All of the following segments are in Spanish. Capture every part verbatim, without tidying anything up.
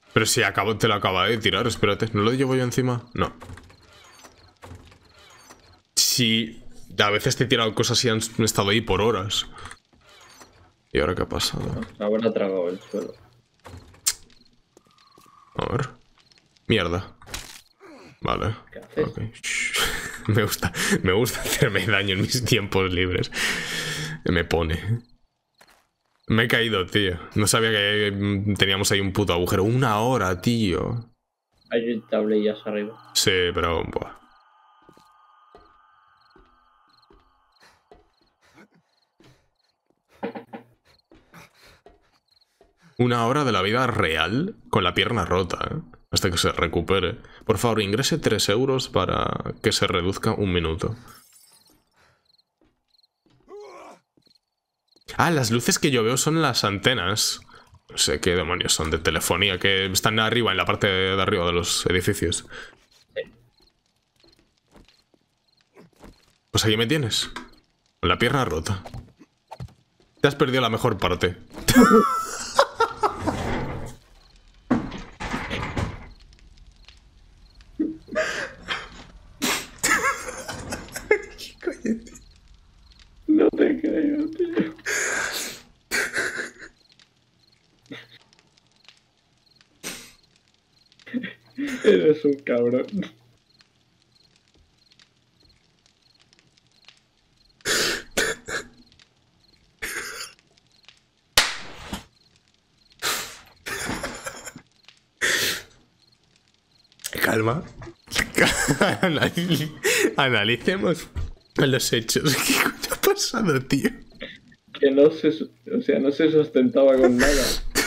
Pero si acabo, te lo acaba de tirar, espérate. ¿No lo llevo yo encima? No. Si a veces te he tirado cosas y han estado ahí por horas. ¿Y ahora qué ha pasado? Habrá tragado el suelo. A ver. Mierda. Vale. ¿Qué haces? Okay. Me gusta, me gusta hacerme daño en mis tiempos libres. Me pone. Me he caído, tío. No sabía que teníamos ahí un puto agujero. Una hora, tío. Hay tablillas arriba. Sí, pero... Buah. Una hora de la vida real con la pierna rota, ¿eh? Hasta que se recupere. Por favor, ingrese tres euros para que se reduzca un minuto. Ah, las luces que yo veo son las antenas. No sé qué demonios son de telefonía, que están arriba, en la parte de arriba de los edificios. Pues aquí me tienes. Con la pierna rota. Te has perdido la mejor parte. ¿Qué coño, tío? No te creo, tío. Eres un cabrón. Calma. Analicemos los hechos. ¿Qué coño ha pasado, tío? Que no se, o sea, no se sustentaba con nada.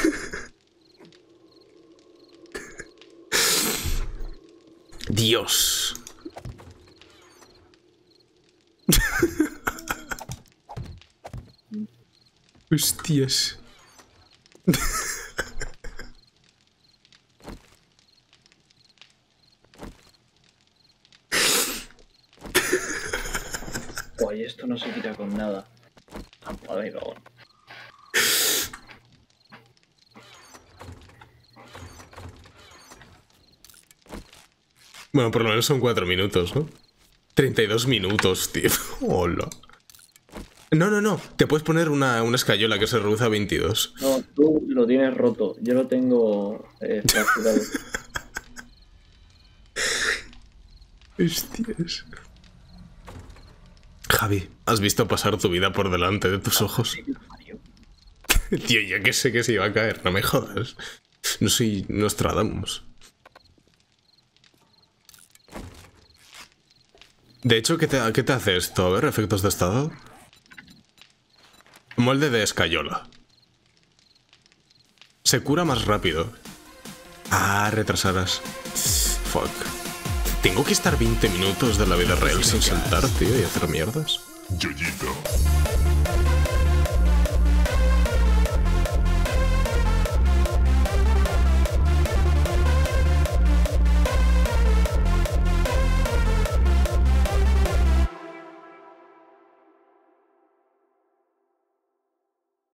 Dios. Hostias. Oye, esto no se quita con nada. Trampa de cagón. Bueno, por lo menos son cuatro minutos, ¿no? treinta y dos minutos, tío. Hola. No, no, no. Te puedes poner una, una escayola que se reduce a veintidós. No, tú lo tienes roto. Yo lo tengo eh, fracturado. Hostias. Javi, ¿has visto pasar tu vida por delante de tus ojos? Tío, ya que sé que se iba a caer, no me jodas. No soy Nostradamus. De hecho, ¿qué te, ¿qué te hace esto? A ver, efectos de estado. Molde de escayola. Se cura más rápido. Ah, retrasarás. Fuck. Tengo que estar veinte minutos de la vida real sin saltar, tío, y hacer mierdas. Yoyito.